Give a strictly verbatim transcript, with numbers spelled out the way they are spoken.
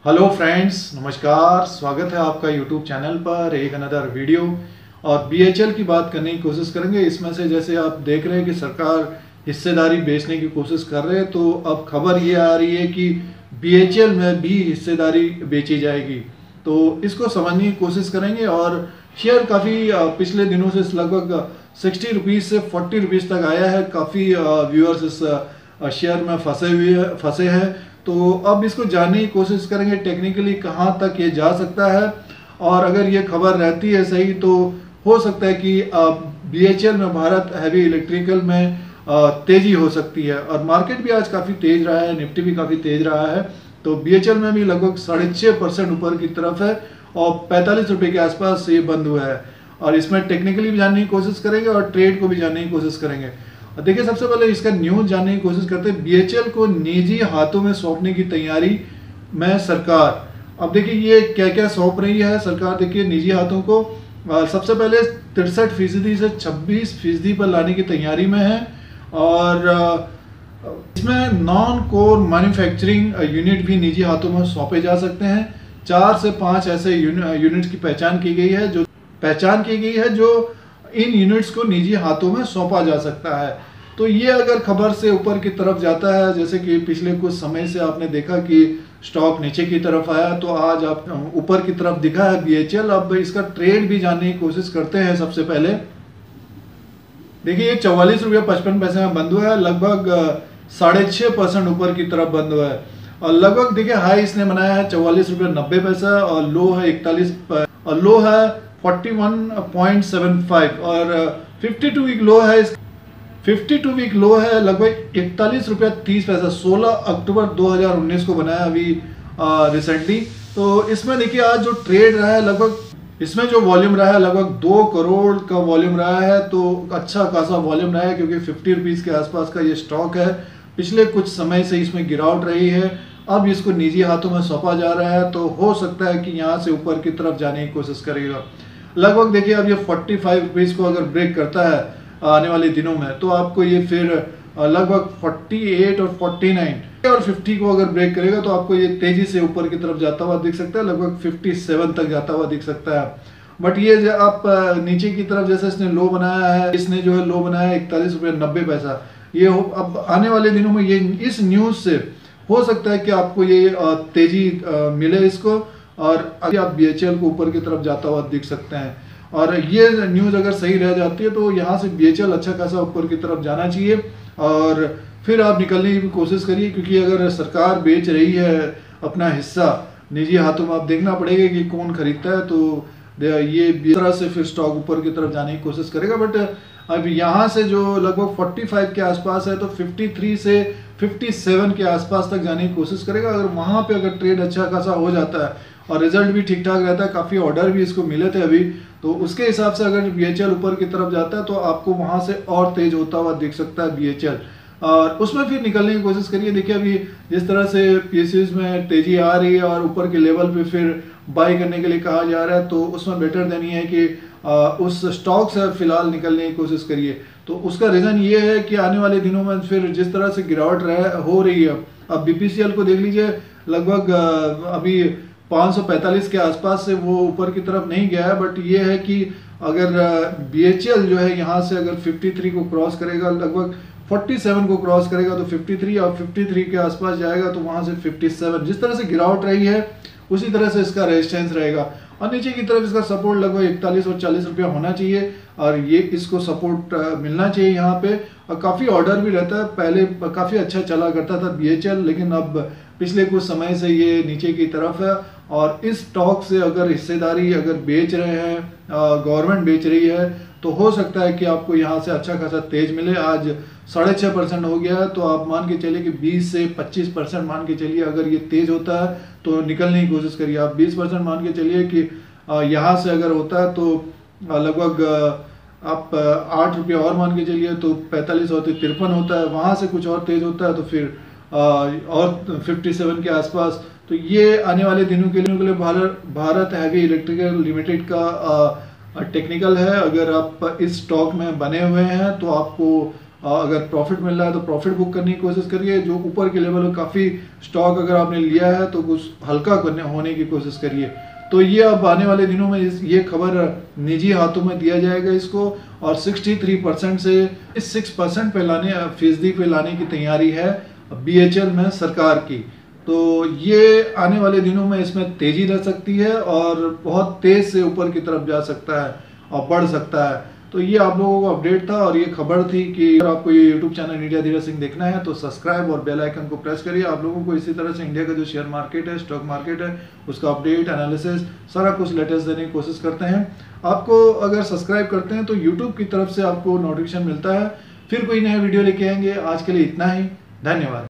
Hello friends, नमस्कार। स्वागत है आपका यूट्यूब चैनल पर एक अनदर वीडियो। और बीएचएल की बात करने की कोशिश करेंगे। इसमें से जैसे आप देख रहे हैं कि सरकार हिस्सेदारी बेचने की कोशिश कर रहे हैं, तो अब खबर ये आ रही है कि बीएचएल में भी हिस्सेदारी बेची जाएगी। तो इसको समझने की कोशिश करेंगे। और शेयर काफ़ी पिछले दिनों से लगभग सिक्सटी रुपीज़ से फोर्टी रुपीज़ तक आया है। काफ़ी व्यूअर्स इस शेयर में फंसे हुए फंसे हैं। तो अब इसको जानने की कोशिश करेंगे टेक्निकली कहाँ तक ये जा सकता है। और अगर ये खबर रहती है सही तो हो सकता है कि बीएचएल में, भारत हैवी इलेक्ट्रिकल में तेजी हो सकती है। और मार्केट भी आज काफ़ी तेज रहा है, निफ्टी भी काफ़ी तेज रहा है। तो बीएचएल में भी लगभग साढ़े छः परसेंट ऊपर की तरफ है और पैंतालीस रुपये के आसपास ये बंद हुआ है। और इसमें टेक्निकली भी जानने की कोशिश करेंगे और ट्रेड को भी जानने की कोशिश करेंगे। देखिए, सबसे पहले इसका न्यूज़ जानने की कोशिश करते हैं। बीएचएल को निजी हाथों में सौंपने की तैयारी में सरकार। अब देखिए ये क्या क्या सौंप रही है सरकार। देखिए निजी हाथों को सबसे पहले तिरसठ फीसदी से छब्बीस फीसदी पर लाने की तैयारी में है। और इसमें नॉन कोर मैन्युफैक्चरिंग यूनिट भी निजी हाथों में सौंपे जा सकते हैं। चार से पाँच ऐसे यूनिट्स की पहचान की गई है जो पहचान की गई है जो इन यूनिट्स को निजी हाथों में सौंपा जा सकता है। तो ये अगर खबर से ऊपर की तरफ जाता है, जैसे कि पिछले कुछ समय से आपने देखा कि स्टॉक नीचे की तरफ आया, तो आज आप ऊपर की तरफ दिखा है बीएचएल। अब इसका ट्रेड भी जानने की कोशिश करते हैं। सबसे पहले देखिए ये चौवालीस रुपये पचपन पैसे में बंद हुआ है, लगभग साढ़े छः परसेंट ऊपर की तरफ बंद हुआ है। और लगभग देखिए हाई इसने बनाया है चौवालीस रुपये नब्बे पैसा और लो है इकतालीस और लो है forty one point seven five और फिफ्टी टू वीक लो है। फिफ्टी टू वीक लो है लगभग इकतालीस रुपया तीस पैसा। सोलह अक्टूबर दो हज़ार उन्नीस को बनाया अभी रिसेंटली। तो इसमें देखिए आज जो ट्रेड रहा है, लगभग इसमें जो वॉल्यूम रहा है लगभग दो करोड़ का वॉल्यूम रहा है। तो अच्छा खासा वॉल्यूम रहा है क्योंकि फिफ्टी रुपीज़ के आसपास का ये स्टॉक है। पिछले कुछ समय से इसमें गिरावट रही है। अब इसको निजी हाथों में सौंपा जा रहा है, तो हो सकता है कि यहाँ से ऊपर की तरफ जाने की कोशिश करेगा। लगभग देखिए अब ये फोर्टी फाइव रुपीज़ को अगर ब्रेक करता है आने वाले दिनों में, तो आपको ये फिर लगभग फोर्टी एट और फोर्टी नाइन और फिफ्टी को अगर ब्रेक करेगा तो आपको ये तेजी से ऊपर की तरफ जाता हुआ दिख सकता है। लगभग फिफ्टी सेवन तक जाता हुआ दिख सकता है। बट ये आप नीचे की तरफ जैसे इसने लो बनाया है, इसने जो है लो बनाया है इकतालीस रुपये नब्बे पैसा। ये अब आने वाले दिनों में ये इस न्यूज़ से हो सकता है कि आपको ये तेजी मिले इसको, और अभी आप बीएचएल को ऊपर की तरफ जाता हुआ दिख सकते हैं। और ये न्यूज़ अगर सही रह जाती है तो यहाँ से बीएचएल अच्छा खासा ऊपर की तरफ जाना चाहिए। और फिर आप निकलने की कोशिश करिए, क्योंकि अगर सरकार बेच रही है अपना हिस्सा निजी हाथों में, आप देखना पड़ेगा कि कौन खरीदता है। तो ये इस तरह से फिर स्टॉक ऊपर की तरफ जाने की कोशिश करेगा। बट अब यहाँ से जो लगभग पैंतालीस के आसपास है, तो तिरेपन से सत्तावन के आसपास तक जाने की कोशिश करेगा। अगर वहाँ पे अगर ट्रेड अच्छा खासा हो जाता है और रिजल्ट भी ठीक ठाक रहता है, काफ़ी ऑर्डर भी इसको मिले थे अभी, तो उसके हिसाब से अगर बीएचएल ऊपर की तरफ जाता है तो आपको वहाँ से और तेज होता हुआ दिख सकता है बीएचएल। और उसमें फिर निकलने की कोशिश करिए। देखिए अभी जिस तरह से पीएसयूज में तेजी आ रही है और ऊपर के लेवल पे फिर बाई करने के लिए कहा जा रहा है, तो उसमें बेटर देन ये है कि आ, उस स्टॉक से फिलहाल निकलने की कोशिश करिए। तो उसका रीज़न ये है कि आने वाले दिनों में फिर जिस तरह से गिरावट रह हो रही है, अब बीपीसीएल को देख लीजिए, लगभग अभी पाँच सौ पैंतालीस के आसपास से वो ऊपर की तरफ नहीं गया है। बट ये है कि अगर बीएचएल जो है यहाँ से अगर तिरेपन को क्रॉस करेगा, लगभग सैंतालीस को क्रॉस करेगा तो तिरेपन और तिरेपन के आसपास जाएगा, तो वहाँ से सत्तावन जिस तरह से गिरावट रही है उसी तरह से इसका रेजिस्टेंस रहेगा। और नीचे की तरफ इसका सपोर्ट लगभग इकतालीस और चालीस रुपया होना चाहिए और ये इसको सपोर्ट मिलना चाहिए यहाँ पे। और काफ़ी ऑर्डर भी रहता है। पहले काफ़ी अच्छा चला करता था बीएचएल, लेकिन अब पिछले कुछ समय से ये नीचे की तरफ है। और इस स्टॉक से अगर हिस्सेदारी अगर बेच रहे हैं, गवर्नमेंट बेच रही है, तो हो सकता है कि आपको यहाँ से अच्छा खासा तेज मिले। आज साढ़े छः परसेंट हो गया है, तो आप मान के चलिए कि बीस से पच्चीस परसेंट मान के चलिए अगर ये तेज होता है तो निकलने की कोशिश करिए। आप बीस परसेंट मान के चलिए कि यहाँ से अगर होता है तो लगभग आप आठ रुपये और मान के चलिए तो पैंतालीस और तिरपन होता है। वहाँ से कुछ और तेज होता है तो फिर और सत्तावन के आसपास। तो ये आने वाले दिनों के लिए Bharat Bharat heavy electrical limited का टेक्निकल है। अगर आप इस स्टॉक में बने हुए हैं तो आपको और अगर प्रॉफिट मिल रहा है तो प्रॉफिट बुक करने की कोशिश करिए। जो ऊपर के लेवल में काफ़ी स्टॉक अगर आपने लिया है तो कुछ हल्का करने होने की कोशिश करिए। तो ये अब आने वाले दिनों में इस ये खबर निजी हाथों में दिया जाएगा इसको, और तिरेसठ परसेंट से सिक्स परसेंट पे लाने फीसदी पे लाने की तैयारी है बीएचएल में सरकार की। तो ये आने वाले दिनों में इसमें तेजी रह सकती है और बहुत तेज से ऊपर की तरफ जा सकता है और बढ़ सकता है। तो ये आप लोगों को अपडेट था और ये खबर थी कि अगर आपको ये YouTube channel India Dheeraj Singh देखना है तो सब्सक्राइब और बेल आइकन को प्रेस करिए। आप लोगों को इसी तरह से इंडिया का जो शेयर मार्केट है, स्टॉक मार्केट है, उसका अपडेट, एनालिसिस, सारा कुछ लेटेस्ट देने की कोशिश करते हैं। आपको अगर सब्सक्राइब करते हैं तो यूट्यूब की तरफ से आपको नोटिफिकेशन मिलता है। फिर कोई नया वीडियो लेके आएंगे। आज के लिए इतना ही, धन्यवाद।